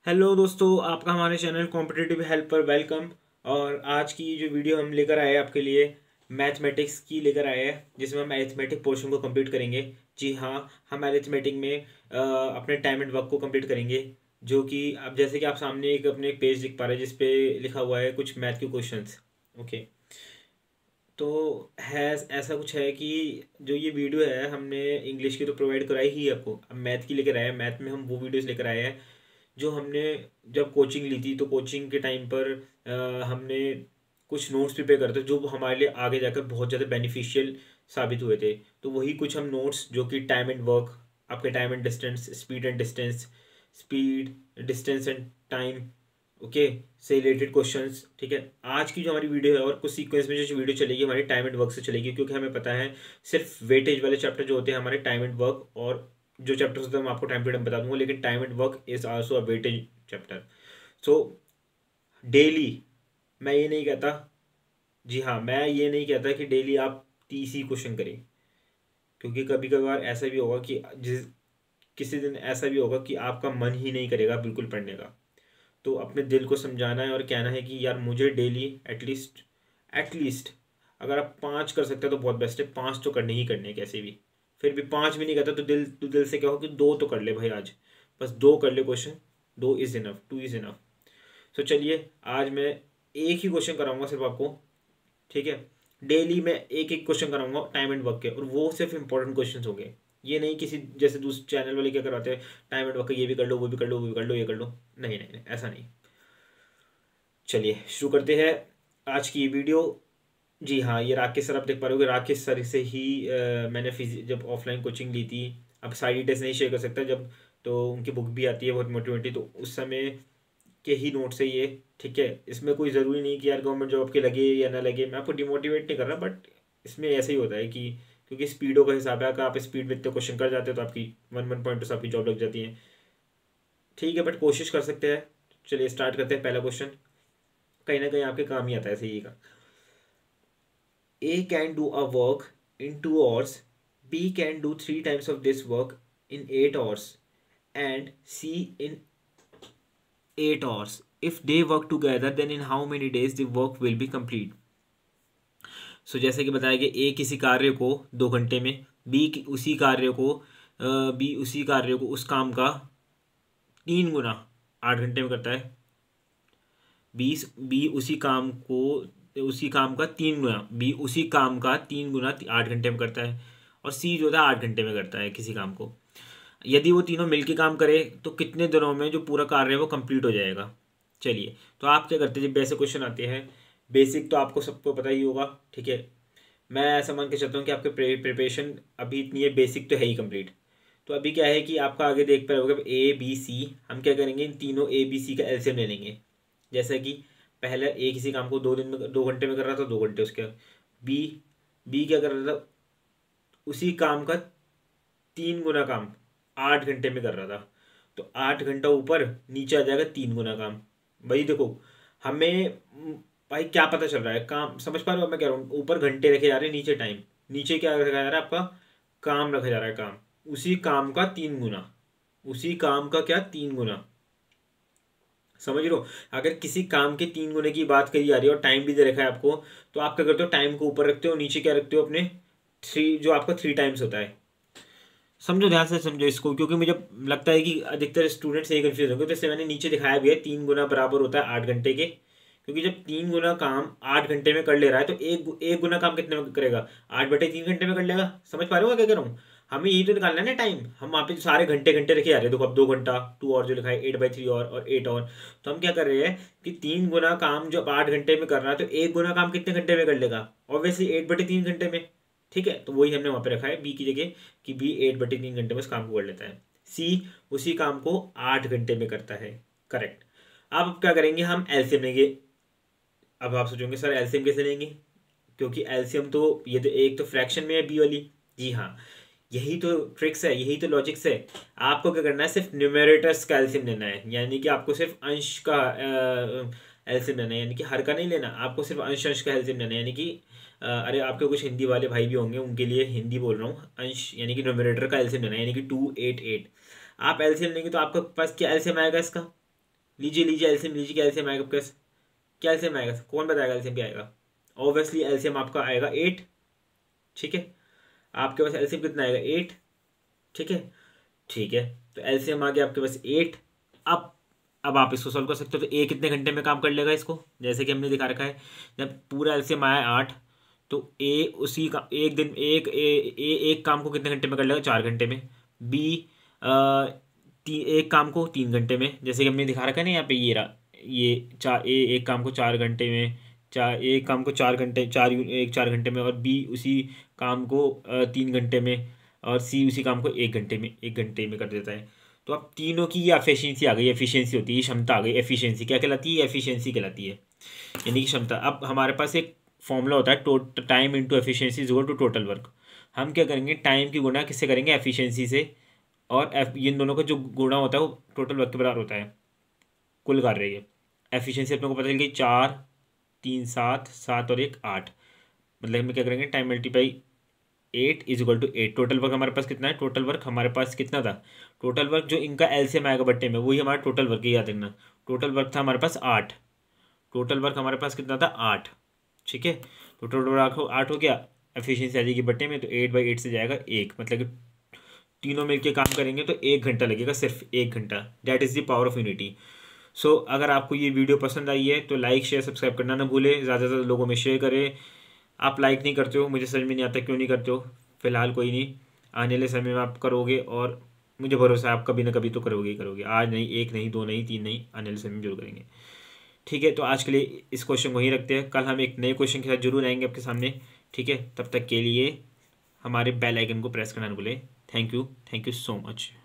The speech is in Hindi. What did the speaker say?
हेलो दोस्तों, आपका हमारे चैनल कॉम्पिटिटिव हेल्प पर वेलकम। और आज की जो वीडियो हम लेकर आए हैं आपके लिए मैथमेटिक्स की लेकर आए हैं, जिसमें हम अरिथमेटिक पोर्शन को कंप्लीट करेंगे। जी हाँ, हम अरिथमेटिक में अपने टाइम एंड वर्क को कंप्लीट करेंगे। जो कि अब जैसे कि आप सामने अपने एक पेज लिख पा रहे हैं जिस पे लिखा हुआ है कुछ मैथ के क्वेश्चंस। ओके, तो है ऐसा कुछ है कि जो ये वीडियो है हमने इंग्लिश की तो प्रोवाइड कराई ही है आपको, अब मैथ की लेकर आए हैं। मैथ में हम वो वीडियोस लेकर आए हैं जो हमने जब कोचिंग ली थी, तो कोचिंग के टाइम पर हमने कुछ नोट्स प्रिपेयर करते जो हमारे लिए आगे जाकर बहुत ज़्यादा बेनिफिशियल साबित हुए थे। तो वही कुछ हम नोट्स जो कि टाइम एंड वर्क, आपके time and distance, speed and distance, speed distance and time, okay, से रिलेटेड क्वेश्चंस। ठीक है, आज की जो हमारी वीडियो है और कुछ सीक्वेंस में जो वीडियो चलेगी हमारी टाइम एंड वर्क से चलेगी, क्योंकि हमें पता है सिर्फ वेटेज वाले चैप्टर जो होते हैं हमारे टाइम एंड वर्क, और जो चैप्टर्स होते हैं मैं आपको टाइम टू टाइम बता दूंगा, लेकिन time and work is also a weightage chapter. So daily मैं ये नहीं कहता, जी हाँ, मैं ये नहीं कहता कि डेली आप 30 ही क्वेश्चन करें, क्योंकि कभी कभार ऐसा भी होगा कि जिस किसी दिन ऐसा भी होगा कि आपका मन ही नहीं करेगा बिल्कुल पढ़ने का। तो अपने दिल को समझाना है और कहना है कि यार मुझे डेली एटलीस्ट अगर आप 5 कर सकते हो तो बहुत बेस्ट है, 5 तो करने ही करने हैं कैसे भी। फिर भी 5 भी नहीं करता तो दिल से कहो कि 2 तो कर ले भाई आज, बस 2 कर ले question. 2 is enough, 2 is enough. तो चलिए, आज मैं एक ही क्वेश्चन कराऊंगा सिर्फ आपको। ठीक है, डेली मैं एक एक क्वेश्चन कराऊंगा टाइम एंड वर्क के, और वो सिर्फ इंपॉर्टेंट क्वेश्चन हो गए। ये नहीं किसी जैसे दूसरे चैनल वाले क्या करवाते हैं, टाइम एंड वर्क का ये भी कर लो, वो भी कर लो, वो भी कर लो, ये कर लो। नहीं नहीं नहीं, ऐसा नहीं। चलिए शुरू करते हैं आज की वीडियो। जी हाँ, ये राकेश सर आप देख पा रहे हो, राकेश सर से ही मैंने जब ऑफलाइन कोचिंग ली थी। अब सारी डिटेल्स नहीं शेयर कर सकता जब, तो उनकी बुक भी आती है बहुत मोटी, तो उस समय के ही नोट्स है ये। ठीक है, इसमें कोई ज़रूरी नहीं कि यार गवर्नमेंट जॉब के लगे या ना लगे, मैं आपको डिमोटिवेट नहीं कर रहा, बट इसमें ऐसा ही होता है कि क्योंकि स्पीडों का हिसाब है, अगर आप स्पीड में इतने क्वेश्चन कर जाते हो तो आपकी 1 से आपकी जॉब लग जाती है। ठीक है, बट कोशिश कर सकते हैं। चलिए स्टार्ट करते हैं। पहला क्वेश्चन कहीं ना कहीं आपके काम ही आता है, सही का। A can do a work in 2 hours, B can do 3 times of this work in 8 hours, and C in 8 hours. If they work together, then in how many days the work will be complete? सो जैसे कि बताया कि A किसी कार्य को 2 घंटे में, B उसी कार्य को उस काम का 3 गुना 8 घंटे में करता है। बी उसी काम को उसी काम का 3 गुना बी उसी काम का 3 गुना 8 घंटे में करता है। और सी जो था 8 घंटे में करता है किसी काम को। यदि वो तीनों मिलके काम करे तो कितने दिनों में जो पूरा कार्य है वो कंप्लीट हो जाएगा। चलिए, तो आप क्या करते हैं जब ऐसे क्वेश्चन आते हैं। बेसिक तो आपको सबको पता ही होगा। ठीक है, मैं ऐसा मान के चलता हूँ कि आपके प्रिपरेशन अभी इतनी है, बेसिक तो है ही कंप्लीट। तो अभी क्या है कि आपका आगे देख पाए होगा ए बी सी, हम क्या करेंगे, इन तीनों ए बी सी का एलसीएम ले लेंगे। जैसा कि पहले ए किसी काम को 2 घंटे में कर रहा था, 2 घंटे उसके। बी बी क्या कर रहा था, उसी काम का 3 गुना काम 8 घंटे में कर रहा था। तो 8 घंटा ऊपर नीचे आ जाएगा 3 गुना काम। भाई देखो, हमें भाई क्या पता चल रहा है, काम समझ पा रहे हो मैं कह रहा हूँ। ऊपर घंटे रखे जा रहे हैं, नीचे टाइम। नीचे क्या रखा जा रहा है, आपका काम रखा जा रहा है। काम उसी काम का 3 गुना, उसी काम का क्या 3 गुना, समझ लो। अगर किसी काम के 3 गुने की बात करी जा रही है और टाइम भी दे रखा है आपको, तो आप क्या करते हो, टाइम को ऊपर रखते हो, नीचे क्या रखते हो अपने 3, जो आपका 3 टाइम्स होता है। समझो, ध्यान से समझो इसको, क्योंकि मुझे लगता है कि अधिकतर स्टूडेंट्स यही कंफ्यूज होंगे। तो इससे मैंने नीचे दिखाया भी है 3 गुना बराबर होता है 8 घंटे के। क्योंकि जब 3 गुना काम 8 घंटे में कर ले रहा है तो एक गुना काम कितने में करेगा, 8/3 घंटे में कर लेगा। समझ पा रहे हो क्या कह रहा हूँ। हमें यही तो निकालना है ना टाइम। हम वहाँ पे सारे घंटे घंटे रखे जा रहे हैं। देखो अब 2 घंटा 2 और जो लिखा है 8/3 और 8 और। तो हम क्या कर रहे हैं कि 3 गुना काम जब 8 घंटे में कर रहा है तो 1 गुना काम कितने घंटे में कर लेगा, ऑब्वियसली 8/3 घंटे में। ठीक है, तो वही हमने वहाँ पे रखा है बी की जगह, कि बी 8/3 घंटे में इस काम को कर लेता है। सी उसी काम को 8 घंटे में करता है। करेक्ट। अब क्या करेंगे, हम एलसीएम लेंगे। अब आप सोचोगे सर एलसीएम कैसे लेंगे, क्योंकि एलसीएम तो ये तो एक तो फ्रैक्शन में है बी वाली। जी हाँ, यही तो ट्रिक्स है, यही तो लॉजिक्स है। आपको क्या करना है, सिर्फ न्यूमरेटर्स का एलसीएम लेना है, यानी कि आपको सिर्फ अंश का एलसीएम लेना है, यानी कि हर का नहीं लेना, आपको सिर्फ अंश अंश का एलसीएम लेना है। यानी कि अरे आपके कुछ हिंदी वाले भाई भी होंगे, उनके लिए हिंदी बोल रहा हूँ। अंश यानी कि न्यूमरेटर का एलसीएम लेना है, यानी कि 2 8 8। आप एलसीएम लेंगे तो आपके पास क्या एलसीएम आएगा इसका, लीजिए लीजिए एलसीएम लीजिए, क्या एलसीएम आएगा आपके पास, क्या एलसीएम आएगा, कौन बताएगा एलसीएम क्या आएगा। ऑब्वियसली एलसीएम आपका आएगा 8। ठीक है, आपके पास एलसीएम कितना आएगा 8। ठीक है, ठीक है, तो एलसीएम आ गया आपके पास 8। अब आप इसको सॉल्व कर सकते हो। तो ए कितने घंटे में काम कर लेगा इसको, जैसे कि हमने दिखा रखा है, जब पूरा एलसीएम आया 8, तो ए उसी का एक दिन एक काम को कितने घंटे में कर लेगा, 4 घंटे में। बी एक काम को 3 घंटे में, जैसे कि हमने दिखा रखा है ना यहाँ पे, ये रहा, ये एक काम को 4 घंटे में, एक काम को 4 घंटे, 4 घंटे में, और बी उसी काम को 3 घंटे में, और सी उसी काम को 1 घंटे में कर देता है। तो अब तीनों की ये एफिशिएंसी आ गई, एफिशिएंसी होती है, ये क्षमता आ गई। एफिशिएंसी क्या कहलाती है, एफिशिएंसी कहलाती है, यानी कि क्षमता। अब हमारे पास एक फॉर्मूला होता है, time into efficiency is equal to total work. हम क्या करेंगे, टाइम की गुणा किससे करेंगे, एफिशिएंसी से, और इन दोनों का जो गुणा होता है वो टोटल वर्क के बराबर होता है, कुल कार्य। ये एफिशिएंसी अपने को पता चल गई 4, 3, 7, 7 और 1, 8। मतलब हम क्या करेंगे, time multiply 8 is equal to 8। Total work हमारे पास कितना है, टोटल वर्क हमारे पास कितना था, टोटल वर्क जो इनका एलसीएम आएगा बट्टे में, वही हमारा टोटल वर्क है, याद रखना। टोटल वर्क था हमारे पास 8, टोटल वर्क हमारे पास कितना था 8। ठीक है, तो टोटल वर्क 8 हो गया, एफिशिएंसी आ जाएगी बट्टे में, तो 8/8 से जाएगा 1, मतलब कि तीनों मिलकर काम करेंगे तो 1 घंटा लगेगा, सिर्फ 1 घंटा। That is the power of unity. So अगर आपको ये वीडियो पसंद आई है तो लाइक शेयर सब्सक्राइब करना ना भूलें, ज़्यादा से ज़्यादा लोगों में शेयर करें। आप लाइक नहीं करते हो, मुझे समझ में नहीं आता क्यों नहीं करते हो। फिलहाल कोई नहीं, आने वाले समय में आप करोगे, और मुझे भरोसा है आप कभी ना कभी तो करोगे ही करोगे। आज नहीं, 1 नहीं, 2 नहीं, 3 नहीं, आने वाले समय में जरूर करेंगे। ठीक है, तो आज के लिए इस क्वेश्चन को वहीं रखते हैं, कल हम एक नए क्वेश्चन के साथ जरूर आएंगे आपके सामने। ठीक है, तब तक के लिए हमारे बेल आइकन को प्रेस करना ना भूलें। Thank you so much.